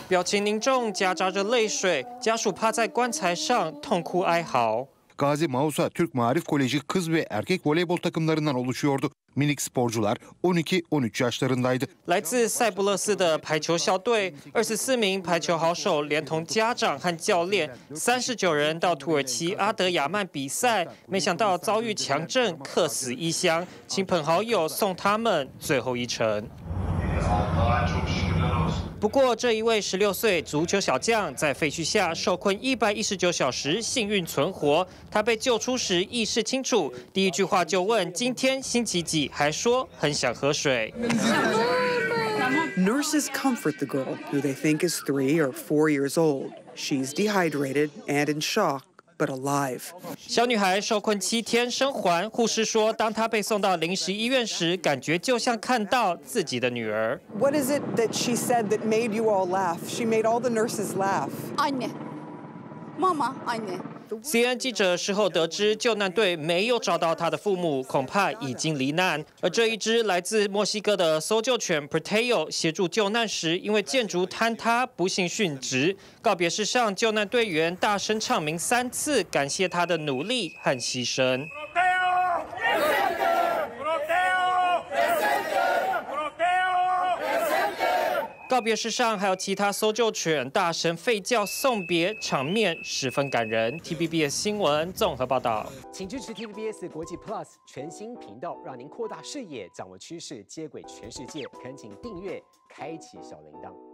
表情凝重，夹杂着泪水，家属趴在棺材上痛哭哀嚎。 Gazi Mausa Türk Maarif Koleji kız ve erkek voleybol takımlarından oluşuyordu. Minik sporcular 12-13 yaşlarındaydı. 来自塞浦路斯的排球校队，24名排球好手连同家长和教练，39人到土耳其阿德亚曼比赛，没想到遭遇强震，客死异乡，亲朋好友送他们最后一程。 不过，这一位16岁足球小将在废墟下受困119小时，幸运存活。他被救出时意识清楚，第一句话就问今天星期几，还说很想喝水。 Nurses comfort the girl, who they think is 3 or 4 years old. She's dehydrated and in shock, but alive. 小女孩受困7天生还，护士说，当她被送到临时医院时，感觉就像看到自己的女儿。 What is it that she said that made you all laugh? She made all the nurses laugh. Anne. Mama, anne. CNN 记者事后得知，救难队没有找到他的父母，恐怕已经罹难。而这一只来自墨西哥的搜救犬 Proteo 协助救难时，因为建筑坍塌不幸殉职。告别式上，救难队员大声唱名3次，感谢他的努力和牺牲。 告别式上还有其他搜救犬大声吠叫送别，场面十分感人。TVBS 新闻综合报道， 请支持 TVBS 国际 Plus 全新频道，让您扩大视野，掌握趋势，接轨全世界。恳请订阅，开启小铃铛。